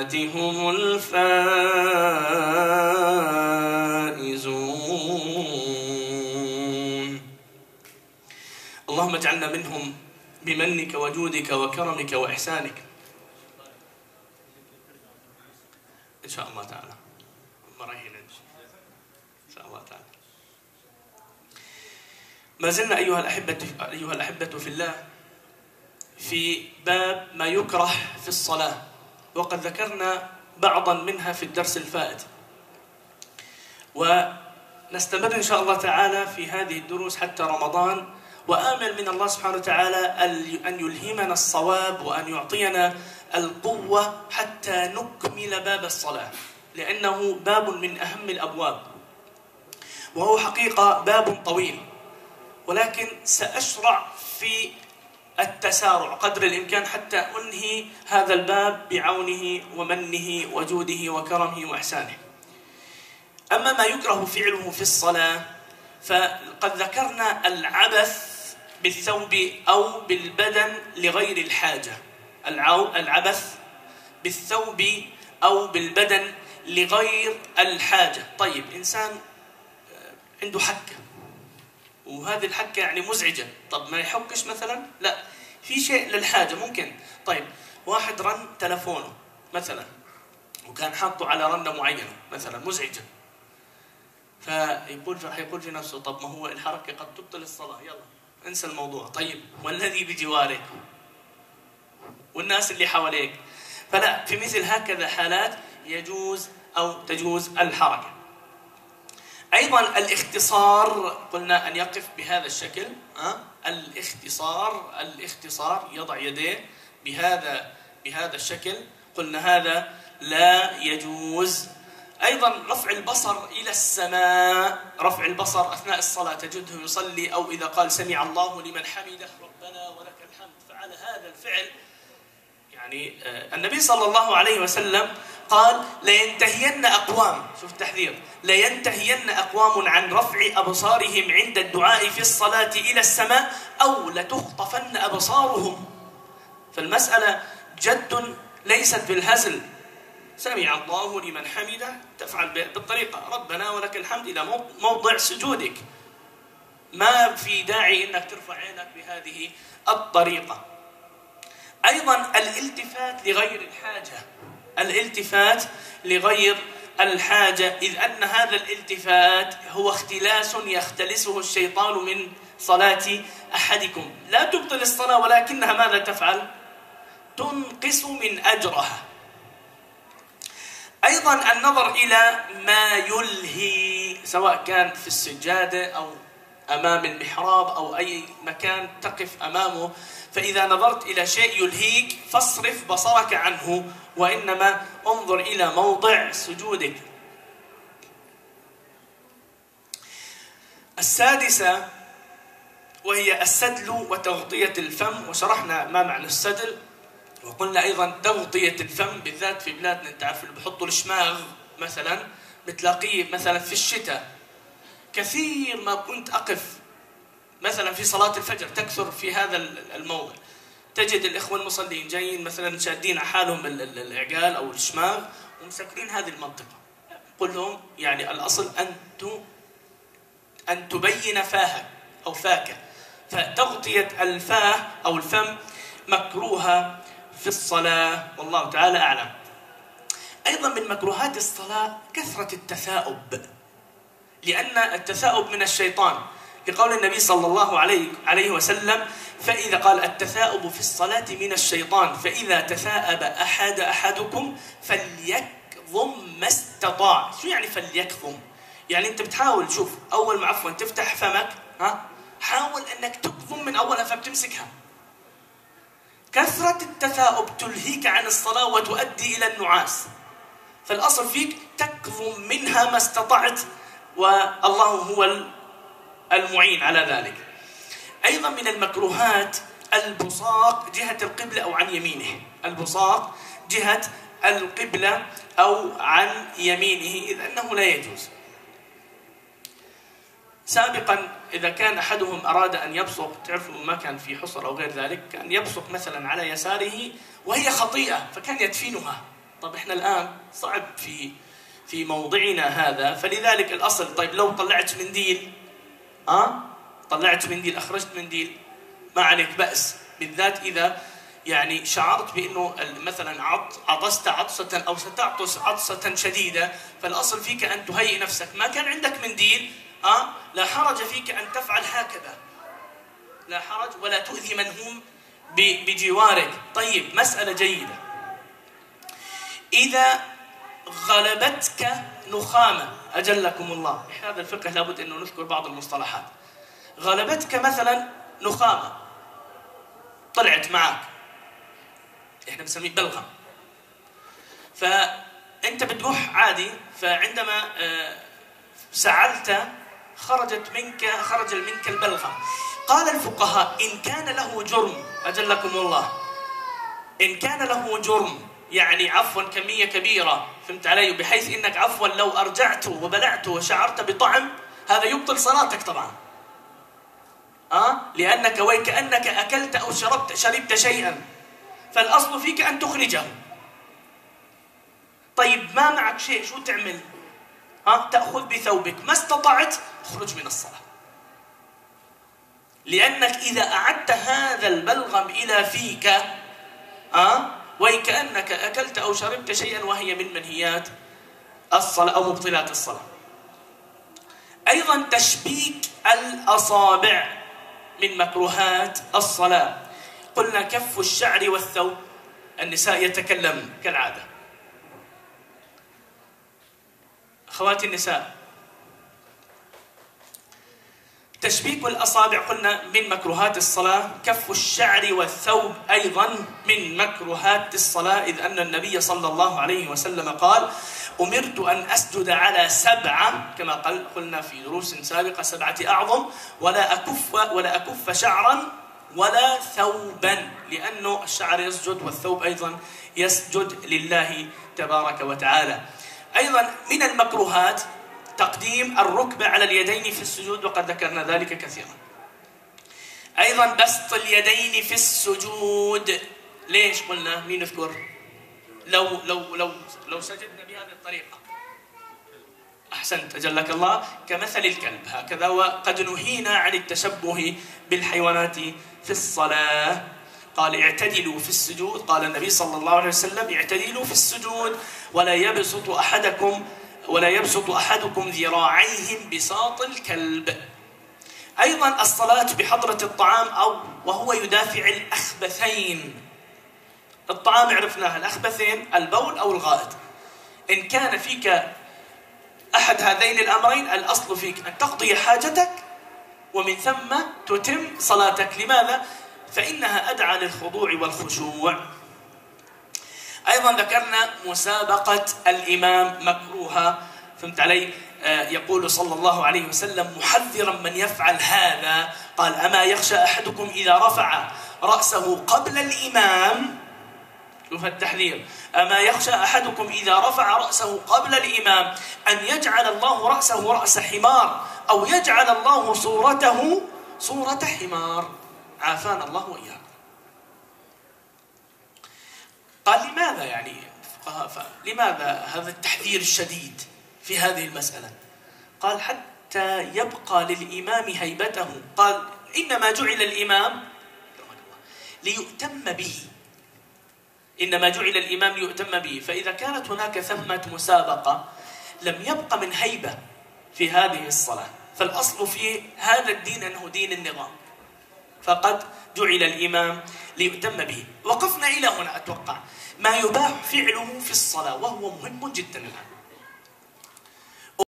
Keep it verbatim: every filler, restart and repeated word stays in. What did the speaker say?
الآخرة هم الفائزون. اللهم اجعلنا منهم بمنك وجودك وكرمك وإحسانك إن شاء الله تعالى. مرحبا إن شاء الله تعالى. ما زلنا أيها الأحبة أيها الأحبة في الله في باب ما يكره في الصلاة، وقد ذكرنا بعضا منها في الدرس الفائت، ونستمر إن شاء الله تعالى في هذه الدروس حتى رمضان، وآمل من الله سبحانه وتعالى أن يلهمنا الصواب وأن يعطينا القوة حتى نكمل باب الصلاة، لأنه باب من أهم الأبواب، وهو حقيقة باب طويل، ولكن سأشرع في التسارع قدر الإمكان حتى أنهي هذا الباب بعونه ومنه وجوده وكرمه وإحسانه. أما ما يكره فعله في الصلاة فقد ذكرنا العبث بالثوب أو بالبدن لغير الحاجة. العبث بالثوب أو بالبدن لغير الحاجة. طيب، إنسان عنده حكة وهذه الحكة يعني مزعجة، طب ما يحكش مثلا؟ لا، في شيء للحاجة ممكن. طيب، واحد رن تلفونه مثلا وكان حاطه على رنة معينة مثلا مزعجة، فيقول حيقول في نفسه طب ما هو الحركة قد تبطل الصلاة، يلا انسى الموضوع. طيب، والذي بجوارك والناس اللي حواليك؟ فلا، في مثل هكذا حالات يجوز أو تجوز الحركة. أيضا الاختصار، قلنا أن يقف بهذا الشكل. أه؟ الاختصار الاختصار يضع يديه بهذا بهذا الشكل، قلنا هذا لا يجوز. أيضا رفع البصر إلى السماء، رفع البصر أثناء الصلاة تجده يصلي أو إذا قال سمع الله لمن حمده ربنا ولك الحمد، فعل هذا الفعل يعني النبي صلى الله عليه وسلم قال لينتهين أقوام، شوف التحذير، لينتهين أقوام عن رفع أبصارهم عند الدعاء في الصلاة إلى السماء أو لتخطفن أبصارهم. فالمسألة جد ليست بالهزل. سمع الله لمن حمده تفعل بالطريقة ربنا ولك الحمد إلى موضع سجودك، ما في داعي أنك ترفع عينك بهذه الطريقة. أيضا الالتفات لغير الحاجة، الالتفات لغير الحاجة، إذ أن هذا الالتفات هو اختلاس يختلسه الشيطان من صلاة أحدكم. لا تبطل الصلاة ولكنها ماذا تفعل؟ تنقص من أجرها. أيضا النظر إلى ما يلهي، سواء كان في السجادة أو أمام المحراب أو أي مكان تقف أمامه، فإذا نظرت إلى شيء يلهيك فاصرف بصرك عنه، وإنما انظر إلى موضع سجودك. السادسة وهي السدل وتغطية الفم، وشرحنا ما معنى السدل، وقلنا أيضا تغطية الفم بالذات في بلادنا، أنت عارف اللي بحطوا الشماغ مثلا بتلاقيه مثلا في الشتاء كثير. ما كنت أقف مثلا في صلاة الفجر تكثر في هذا الموضع، تجد الإخوة المصلين جايين مثلا شادين على حالهم العقال أو الشماغ ومسكرين هذه المنطقة. قل لهم يعني الأصل أن أن تبين فاها أو فاك، فتغطية الفاه أو الفم مكروهة في الصلاة، والله تعالى أعلم. أيضا من مكروهات الصلاة كثرة التثاؤب، لأن التثاؤب من الشيطان، لقول النبي صلى الله عليه عليه وسلم فإذا قال التثاؤب في الصلاة من الشيطان، فإذا تثاءب أحد أحدكم فليكظم ما استطاع. شو يعني فليكظم؟ يعني أنت بتحاول، شوف، أول ما عفوا تفتح فمك، ها، حاول أنك تكظم من أولها فبتمسكها. كثرة التثاؤب تلهيك عن الصلاة وتؤدي إلى النعاس، فالأصل فيك تكظم منها ما استطعت، والله هو المعين على ذلك. أيضا من المكروهات البصاق جهة القبلة أو عن يمينه، البصاق جهة القبلة أو عن يمينه، إذ أنه لا يجوز. سابقا إذا كان أحدهم أراد أن يبصق، تعرفوا ما كان في حصر أو غير ذلك، كان يبصق مثلا على يساره وهي خطيئة فكان يدفنها. طب إحنا الآن صعب في في موضعنا هذا، فلذلك الأصل طيب لو طلعت منديل أه؟ طلعت منديل أخرجت منديل ما عليك بأس، بالذات إذا يعني شعرت بأنه مثلا عطست عطسة أو ستعطس عطسة شديدة، فالأصل فيك أن تهيئ نفسك. ما كان عندك منديل أه؟ لا حرج فيك أن تفعل هكذا، لا حرج، ولا تؤذي من هم بجوارك. طيب مسألة جيدة، إذا غلبتك نخامة أجلكم الله، هذا الفقه لابد أنه نذكر بعض المصطلحات. غلبتك مثلا نخامة طلعت معك، احنا بنسميه بلغم، فأنت بتروح عادي، فعندما سعلت خرجت منك خرج منك البلغم. قال الفقهاء إن كان له جرم أجلكم الله، إن كان له جرم يعني عفوا كمية كبيرة، فهمت علي، بحيث إنك عفوا لو أرجعت وبلعت وشعرت بطعم هذا يبطل صلاتك طبعا أه؟ لأنك وكأنك أكلت أو شربت شربت شيئا، فالأصل فيك أن تخرجه. طيب ما معك شيء، شو تعمل؟ ها؟ تأخذ بثوبك، ما استطعت اخرج من الصلاة، لأنك إذا أعدت هذا البلغم إلى فيك أه؟ وكأنك أكلت أو شربت شيئا، وهي من منهيات الصلاة أو مبطلات الصلاة. أيضا تشبيك الأصابع من مكروهات الصلاة. قلنا كف الشعر والثوب، النساء يتكلم كالعادة. أخواتي النساء، تشبيك الأصابع قلنا من مكروهات الصلاة، كف الشعر والثوب أيضا من مكروهات الصلاة، إذ أن النبي صلى الله عليه وسلم قال أمرت أن أسجد على سبعة، كما قال قلنا في دروس سابقة سبعة أعظم، ولا أكف ولا أكف شعرا ولا ثوبا، لأنه الشعر يسجد والثوب أيضا يسجد لله تبارك وتعالى. أيضا من المكروهات تقديم الركبة على اليدين في السجود، وقد ذكرنا ذلك كثيرا. أيضا بسط اليدين في السجود. ليش قلنا؟ مين يذكر؟ لو لو لو لو سجدنا بهذه الطريقة، أحسنت أجلك الله، كمثل الكلب هكذا، وقد نهينا عن التشبه بالحيوانات في الصلاة. قال اعتدلوا في السجود، قال النبي صلى الله عليه وسلم اعتدلوا في السجود ولا يبسط أحدكم ولا يبسط أحدكم ذراعيه بساط الكلب. أيضا الصلاة بحضرة الطعام أو وهو يدافع الأخبثين. الطعام عرفناها، الأخبثين البول أو الغائط. إن كان فيك أحد هذين الأمرين الأصل فيك أن تقضي حاجتك ومن ثم تتم صلاتك. لماذا؟ فإنها أدعى للخضوع والخشوع. أيضا ذكرنا مسابقة الإمام مكروهة، فهمت علي؟ آه يقول صلى الله عليه وسلم محذرا من يفعل هذا، قال أما يخشى أحدكم إذا رفع رأسه قبل الإمام، شوف التحذير، أما يخشى أحدكم إذا رفع رأسه قبل الإمام أن يجعل الله رأسه رأس حمار أو يجعل الله صورته صورة حمار، عافانا الله وإياكم. قال لماذا يعني لماذا هذا التحذير الشديد في هذه المسألة؟ قال حتى يبقى للإمام هيبته. قال إنما جعل الإمام ليؤتم به، إنما جعل الإمام ليؤتم به، فإذا كانت هناك ثمة مسابقة لم يبق من هيبة في هذه الصلاة، فالأصل في هذا الدين أنه دين النظام، فقد جعل الإمام ليؤتم به. وقفنا إلى هنا أتوقع ما يباح فعله في الصلاة، وهو مهم جدا الآن.